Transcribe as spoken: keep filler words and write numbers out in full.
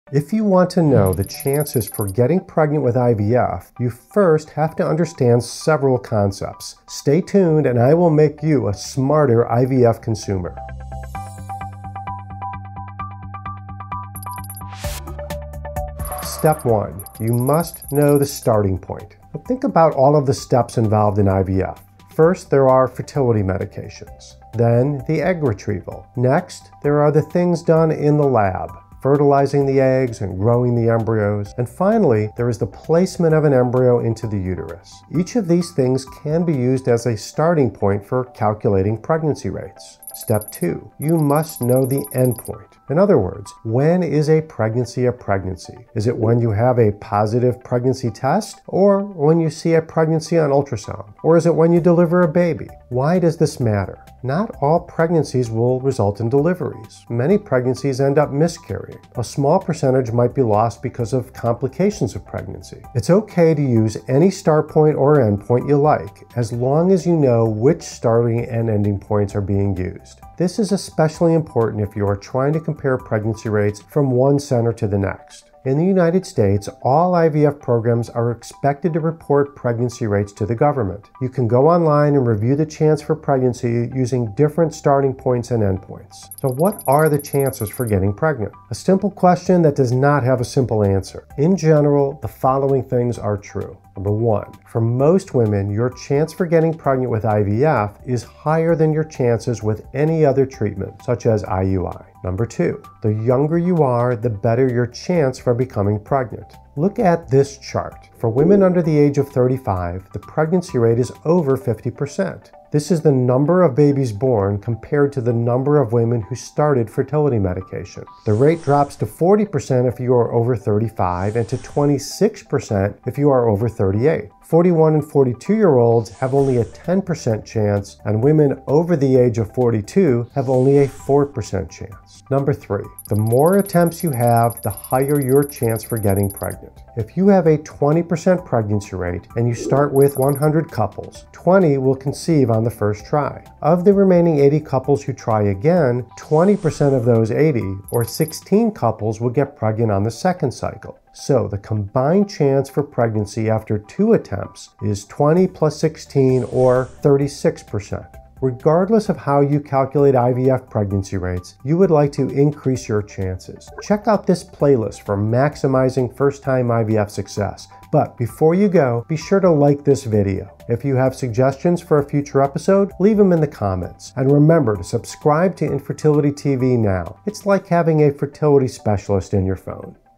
If you want to know the chances for getting pregnant with I V F, you first have to understand several concepts. Stay tuned and I will make you a smarter I V F consumer. Step one, you must know the starting point. Now think about all of the steps involved in I V F. First, there are fertility medications. Then, the egg retrieval. Next, there are the things done in the lab, fertilizing the eggs and growing the embryos. And finally, there is the placement of an embryo into the uterus. Each of these things can be used as a starting point for calculating pregnancy rates. Step two, you must know the endpoint. In other words, when is a pregnancy a pregnancy? Is it when you have a positive pregnancy test, or when you see a pregnancy on ultrasound? Or is it when you deliver a baby? Why does this matter? Not all pregnancies will result in deliveries. Many pregnancies end up miscarrying. A small percentage might be lost because of complications of pregnancy. It's okay to use any start point or end point you like, as long as you know which starting and ending points are being used. This is especially important if you are trying to compare pregnancy rates from one center to the next. In the United States, all I V F programs are expected to report pregnancy rates to the government. You can go online and review the chance for pregnancy using different starting points and endpoints. So what are the chances for getting pregnant? A simple question that does not have a simple answer. In general, the following things are true. Number one, for most women, your chance for getting pregnant with I V F is higher than your chances with any other treatment, such as I U I. Number two, the younger you are, the better your chance for becoming pregnant. Look at this chart. For women under the age of thirty-five, the pregnancy rate is over fifty percent. This is the number of babies born compared to the number of women who started fertility medication. The rate drops to forty percent if you are over thirty-five and to twenty-six percent if you are over thirty-eight. forty-one and forty-two year olds have only a ten percent chance, and women over the age of forty-two have only a four percent chance. Number three, the more attempts you have, the higher your chance for getting pregnant. If you have a twenty percent pregnancy rate and you start with one hundred couples, twenty will conceive on the first try. Of the remaining eighty couples who try again, twenty percent of those eighty, or sixteen couples, will get pregnant on the second cycle. So the combined chance for pregnancy after two attempts is twenty plus sixteen, or thirty-six percent. Regardless of how you calculate I V F pregnancy rates, you would like to increase your chances. Check out this playlist for maximizing first-time I V F success. But before you go, be sure to like this video. If you have suggestions for a future episode, leave them in the comments. And remember to subscribe to Infertility T V now. It's like having a fertility specialist in your phone.